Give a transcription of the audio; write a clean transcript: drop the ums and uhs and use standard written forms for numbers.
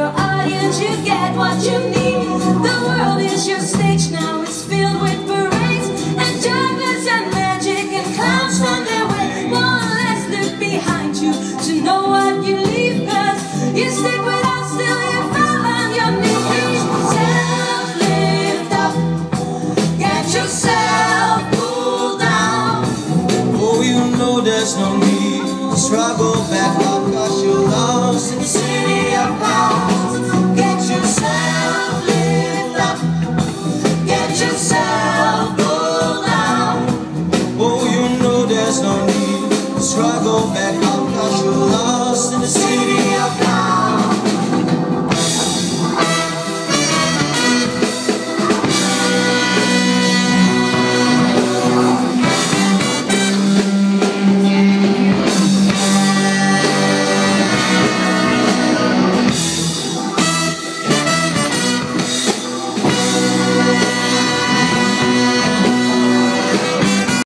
your audience, you get what you need. The world is your stage now, it's filled with parades and jugglers and magic and clowns on their way. One less look behind you to know what you leave, cause you stick with us till you fall on your knees. Self-lift up, get yourself pulled down. Oh, you know there's no need to struggle back up, cause you're lost in the city of clowns. Get yourself lift up, get yourself pulled down. Oh, you know there's no need to struggle back up, cause you're lost in the city of clowns.